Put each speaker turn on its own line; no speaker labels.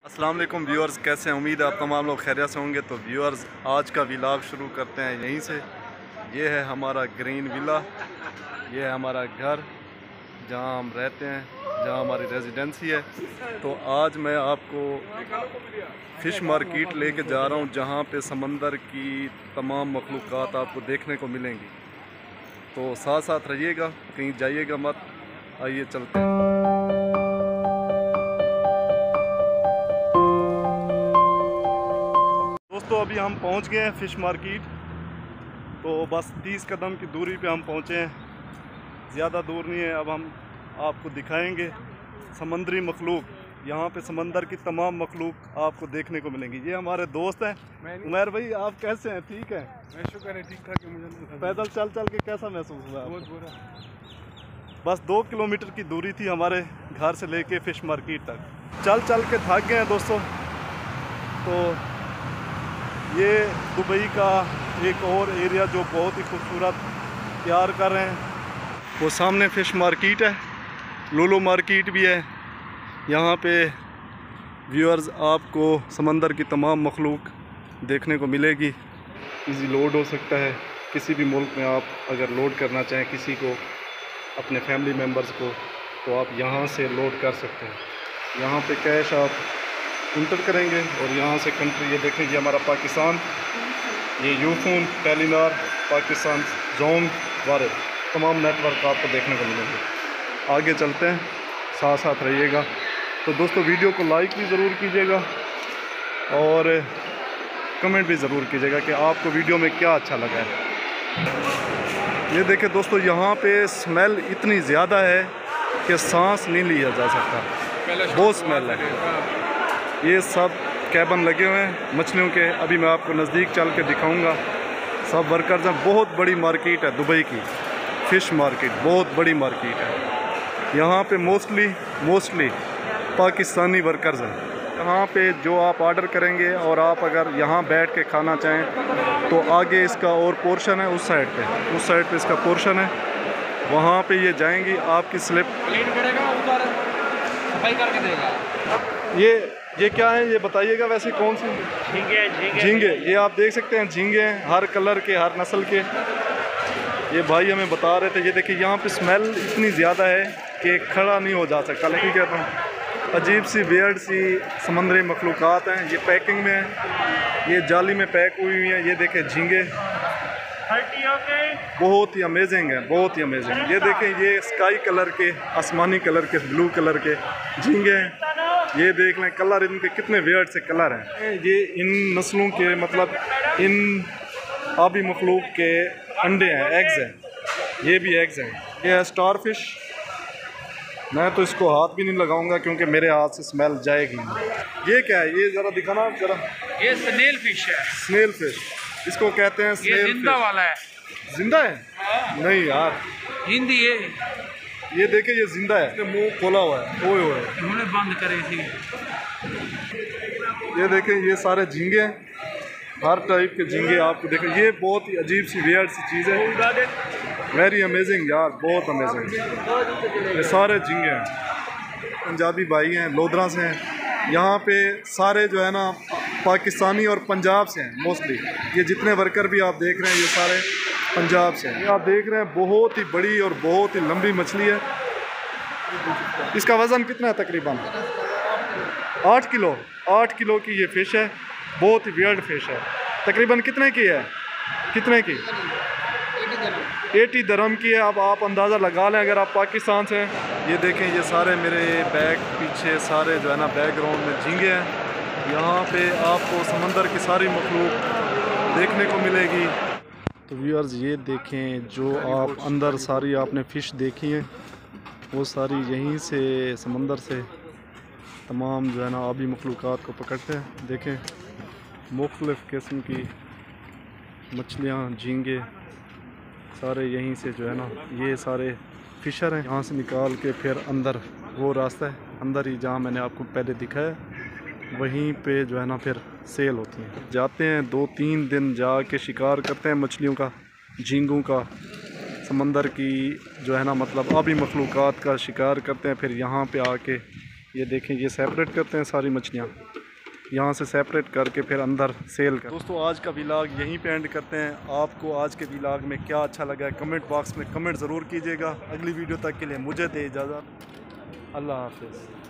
अस्सलाम वालेकुम व्यूअर्स, कैसे हैं? उम्मीद है आप तमाम लोग खैरियत से होंगे। तो व्यूअर्स, आज का व्लॉग शुरू करते हैं यहीं से। ये है हमारा ग्रीन विला, ये है हमारा घर जहां हम रहते हैं, जहां हमारी रेजिडेंसी है। तो आज मैं आपको फ़िश मार्केट लेके जा रहा हूं, जहां पे समंदर की तमाम मखलूक़ात आपको देखने को मिलेंगी। तो साथ साथ रहिएगा, कहीं जाइएगा मत। आइए चलते हैं। दोस्तों, अभी हम पहुंच गए हैं फ़िश मार्केट। तो बस 30 कदम की दूरी पे हम पहुंचे हैं, ज़्यादा दूर नहीं है। अब हम आपको दिखाएंगे समंदरी मखलूक। यहाँ पे समंदर की तमाम मखलूक आपको देखने को मिलेंगी। ये हमारे दोस्त हैं। उमैर भाई, आप कैसे हैं? ठीक है,
मैं शुक्र है, ठीक ठाक है। मुझे
पैदल चल चल के कैसा महसूस हुआ?
बहुत बुरा।
बस 2 किलोमीटर की दूरी थी हमारे घर से लेके फ़िश मार्केट तक। चल चल के थक गए हैं दोस्तों। तो ये दुबई का एक और एरिया जो बहुत ही खूबसूरत तैयार कर रहे हैं, वो सामने फ़िश मार्केट है, लुलु मार्केट भी है। यहाँ पे व्यूअर्स आपको समंदर की तमाम मखलूक देखने को मिलेगी। इजी लोड हो सकता है किसी भी मुल्क में। आप अगर लोड करना चाहें किसी को, अपने फैमिली मेम्बर्स को, तो आप यहाँ से लोड कर सकते हैं। यहाँ पे कैश आप इंटर करेंगे और यहाँ से कंट्री, ये देखें, ये हमारा पाकिस्तान, ये यूफोन, टेलीनार, पाकिस्तान जोन वाले तमाम नेटवर्क आपको देखने को मिलेंगे। आगे चलते हैं, साथ साथ रहिएगा। तो दोस्तों, वीडियो को लाइक भी ज़रूर कीजिएगा और कमेंट भी ज़रूर कीजिएगा कि आपको वीडियो में क्या अच्छा लगा है। ये देखें दोस्तों, यहाँ पे स्मेल इतनी ज़्यादा है कि सांस नहीं लिया जा सकता, बहुत स्मेल है। ये सब कैबन लगे हुए हैं मछलियों के। अभी मैं आपको नज़दीक चल के दिखाऊंगा। सब वर्कर्स हैं। बहुत बड़ी मार्केट है दुबई की फ़िश मार्केट, बहुत बड़ी मार्केट है। यहाँ पे मोस्टली पाकिस्तानी वर्कर्स हैं। यहाँ पे जो आप ऑर्डर करेंगे और आप अगर यहाँ बैठ के खाना चाहें तो आगे इसका और पोर्शन है, उस साइड पे इसका पोर्शन है। वहाँ पे ये जाएंगी, आपकी स्लिप
क्लीन करेगा, उधर सफाई करके देगा।
ये क्या है, ये बताइएगा। वैसे कौन सी? झींगे। ये आप देख सकते हैं, झींगे हैं हर कलर के, हर नस्ल के। ये भाई हमें बता रहे थे। ये देखिए, यहाँ पे स्मेल इतनी ज़्यादा है कि खड़ा नहीं हो जा सकता। लेकिन कहता हूँ, अजीब सी वियर्ड सी समंदरी मखलूक़ात हैं। ये पैकिंग में है, ये जाली में पैक हुई हुई हैं। ये देखें झींगे, बहुत ही अमेजिंग है, बहुत ही अमेजिंग। ये देखें, ये स्काई कलर के, आसमानी कलर के, ब्लू कलर के झींगे हैं। ये देख लें, कलर इनके कितने वियर्ड से कलर हैं। ये इन नस्लों के, मतलब इन आबी मखलूक के अंडे हैं, एग्स हैं। ये भी एग्स हैं। ये है स्टार फिश। मैं तो इसको हाथ भी नहीं लगाऊंगा क्योंकि मेरे हाथ से स्मेल जाएगी। ये क्या है? ये ज़रा दिखाना ज़रा।
ये स्नेल फिश है।
स्नेल फिश इसको कहते हैं।
ये जिंदा वाला है।
जिंदा है? नहीं यार,
हिंदी है।
ये देखे, ये जिंदा है, मुंह खोला हुआ है। ओए ओए,
उन्होंने बंद करे थी।
ये देखें, ये सारे झींगे हैं, हर टाइप के झींगे आपको देखें। ये बहुत ही अजीब सी वियर्ड सी चीज़ है, वेरी अमेजिंग यार, बहुत अमेजिंग। ये सारे झींगे हैं, पंजाबी भाई हैं, लोधरा से हैं। यहाँ पे सारे जो है ना पाकिस्तानी और पंजाब से हैं मोस्टली। ये जितने वर्कर भी आप देख रहे हैं, ये सारे पंजाब से हैं। ये आप देख रहे हैं, बहुत ही बड़ी और बहुत ही लंबी मछली है। इसका वज़न कितना है? तकरीबन 8 किलो। 8 किलो की ये फ़िश है, बहुत ही वियर्ड फ़िश है। तकरीबन कितने की है? कितने की? 80 दरहम की है। अब आप अंदाज़ा लगा लें अगर आप पाकिस्तान से हैं। ये देखें, ये सारे मेरे बैग पीछे सारे जो है ना बैकग्राउंड में झींगे हैं। यहाँ पे आपको समंदर की सारी मखलूक देखने को मिलेगी। तो व्यूअर्स, ये देखें, जो आप अंदर सारी आपने फ़िश देखी हैं, वो सारी यहीं से समंदर से तमाम जो है ना आबी मखलूक़ात को पकड़ते हैं। देखें, मुख्तलिफ़ किस्म की मछलियाँ, झींगे सारे यहीं से जो है ना, ये सारे फ़िशर हैं। यहाँ से निकाल के फिर अंदर, वो रास्ता है अंदर ही जहाँ मैंने आपको पहले दिखाया, वहीं पे जो है ना फिर सेल होती हैं। जाते हैं 2-3 दिन जाके शिकार करते हैं मछलियों का, झींगों का, समंदर की जो है ना मतलब आबी मखलूक़ात का शिकार करते हैं। फिर यहाँ पे आके ये देखें, ये सेपरेट करते हैं सारी मछलियाँ, यहाँ से सेपरेट करके फिर अंदर सेल कर। दोस्तों आज का व्लॉग यहीं पे एंड करते हैं। आपको आज के व्लॉग में क्या अच्छा लगा है कमेंट बॉक्स में कमेंट ज़रूर कीजिएगा। अगली वीडियो तक के लिए मुझे दे इजाज़त। अल्लाह हाफ़िज़।